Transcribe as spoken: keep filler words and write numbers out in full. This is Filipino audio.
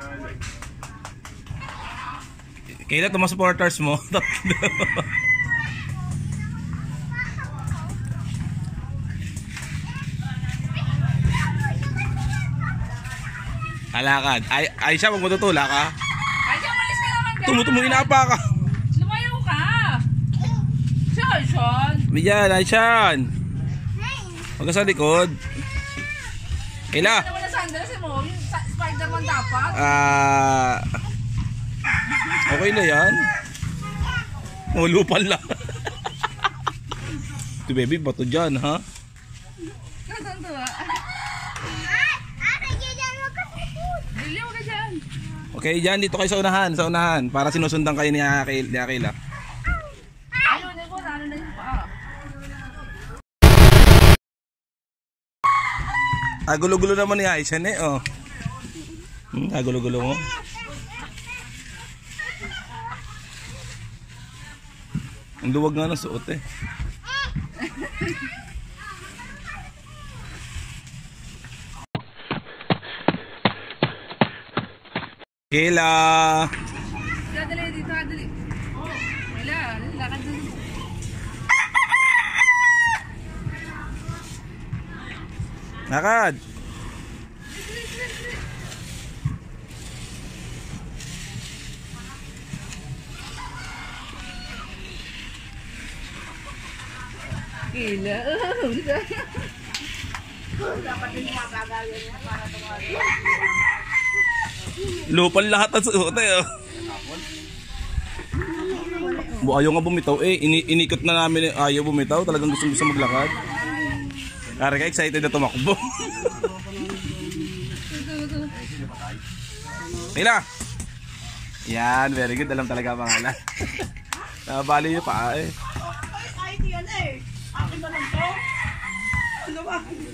Kailan itong mga supporters mo? Alakad. Ay, ay siya, huwag mo tutula ka. Ay, siya, malis ka naman ka. Tumutumo, inapa ka. Lumayaw ka. Siya, Sean. Biyan, ay siyan. Huwag ka sa likod. Kayla. Ano mo na sandals mo? Yung Spider-Man dapat. Ah... Okay na yan. Mulupan lang. Ito baby, bato dyan ha. Kasaan to ha? Dili mo ka dyan. Okay, dyan dito kayo sa unahan, sa unahan. Para sinusundan kayo ni Akil, ni Akila. Ano na po, ano na yung paa. Ah, gulo-gulo naman ni Aishan eh, oh. Hmm, ah, gulo-gulo mo. Ang luwag nga ng suot eh. Kayla! Dali, dito ka, dali. Oh, wala, lakad dali. Lakad! Gila. Udah. Lupan lahat ang suot eh. Oh. Bu ayaw nga bumitaw eh. Ini inikot na namin eh. Ayaw bumitaw. Talagang gusto gusto maglakad. Kaya ka excited na tumakbo. Kayla! Yan, very good. Alam talaga ang pangalan. Nabali yung paa eh. Ay, ay, yan eh. Akin na lang to. Ano ba?